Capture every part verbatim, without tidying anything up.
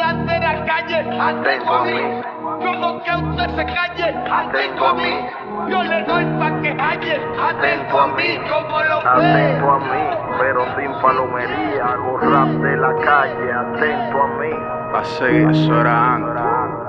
delante de la calle, atento a mí. Todo que usted se calle, atento a mí. Yo le doy pa' que halle, atento a mí, como lo ve. Atento a mí, pero sin palomería. Hago rap de la calle, atento a mí. Así, eso era antes.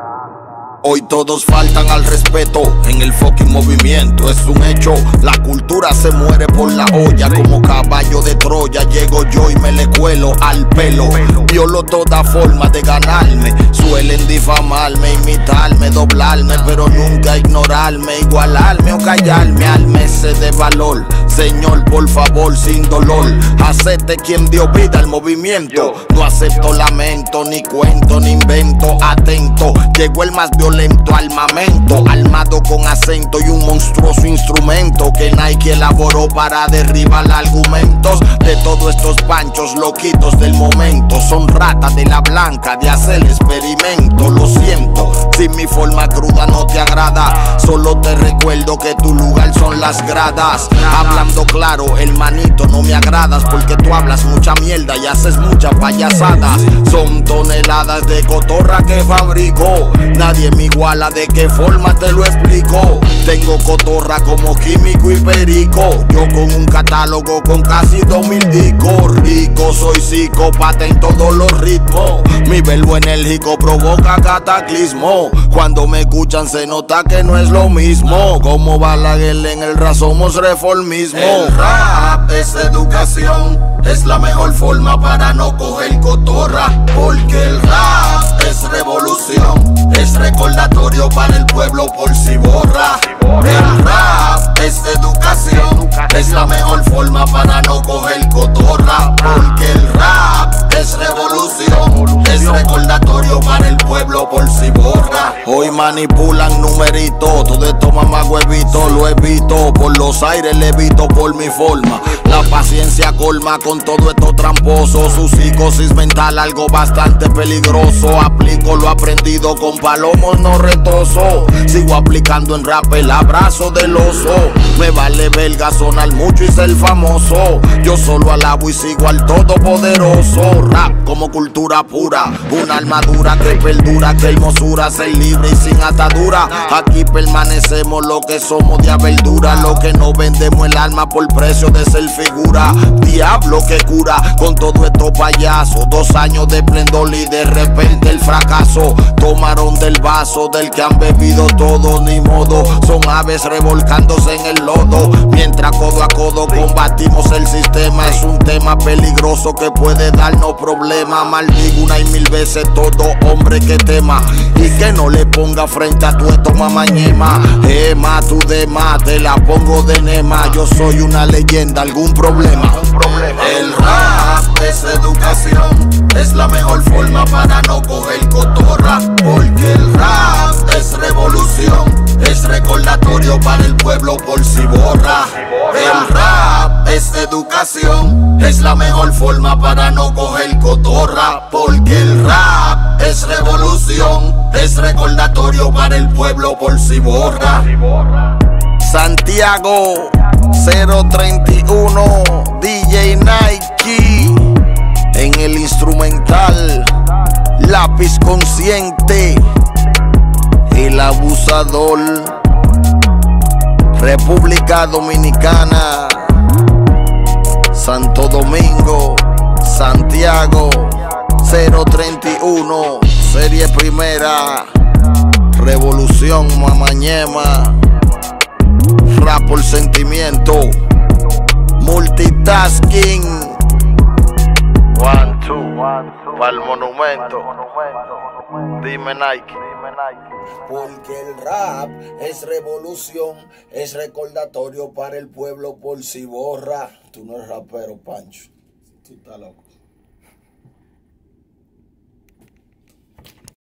Hoy todos faltan al respeto en el fucking movimiento, es un hecho. La cultura se muere por la olla, como caballo de Troya. Llego yo y me le cuelo al pelo. Violo toda forma de ganarme. Suelen difamarme, imitarme, doblarme, pero nunca ignorarme, igualarme o callarme. Álmese de valor, señor, por favor, sin dolor. Acepte quien dio vida al movimiento. No acepto lamento, ni cuento, ni invento. Atento, llegó el más violento armamento, armado con acento y un monstruoso instrumento que Nike elaboró para derribar argumentos de todos estos panchos loquitos del momento. Son ratas de la blanca de hacer experimento. Lo siento, si mi forma cruda no te agrada, solo te recuerdo que tu lugar son las gradas. Hablando claro, hermanito, no me agradas porque tú hablas mucha mierda y haces muchas payasadas. Son toneladas de cotorra que fabrico, nadie me iguala, de qué forma te lo explico. Tengo cotorra como químico y perico, yo con un catálogo con casi dos mil discos. Rico, soy psicópata en todos los ritmos. Mi verbo enérgico provoca cataclismo. Cuando me escuchan se nota que no es lo mismo. Como Balaguer en el rap somos reformismo. El rap es educación, es la mejor forma para no coger cotorra, porque el rap es revolución, es recordatorio para el pueblo por si borra. El rap es educación, es la mejor forma para no coger cotorra, porque el rap es revolución, es recordatorio para el pueblo por si borra. Hoy manipulan numeritos, todo esto mamá huevito lo evito, por los aires le evito por mi forma. La paciencia colma con todo esto tramposo, su psicosis mental algo bastante peligroso. Aplico lo aprendido con palomos no retoso, sigo aplicando en rap el abrazo del oso. Me vale verga sonar mucho y ser famoso, yo solo alabo y sigo al todopoderoso. Rap como cultura pura, una armadura que perdura, que hermosura ser libre y sin atadura. Aquí permanecemos lo que somos de verdura, lo que no vendemos el alma por precio de ser figura. Diablo que cura con todo esto payaso, dos años de esplendor y de repente el fracaso. Tomaron del vaso del que han bebido todo, ni modo, son aves revolcándose en el lodo. Mientras codo a codo combatimos el sistema, es un tema peligroso que puede darnos problemas. Maldigo una y mil veces todo hombre que tema y que no le ponga frente a tu esto mamañema. Ema, tu dema, te la pongo de nema. Yo soy una leyenda, algún problema. El rap es educación, es la mejor forma para no coger cotorra, porque el rap es revolución, es recordatorio para el pueblo por si borra. El rap es educación, es la mejor forma para no coger cotorra, porque el rap es revolución, es recordatorio para el pueblo por si borra. Santiago cero treinta y uno, D J Nike en el instrumental, lápiz consciente, el abusador, República Dominicana, Santo Domingo, Santiago cero treinta y uno, serie primera, revolución mamañema, rap por sentimiento, multitasking. One, two, para el monumento. Dime Nike. Porque el rap es revolución, es recordatorio para el pueblo por si borra. Tú no eres rapero, Pancho. Tú estás loco.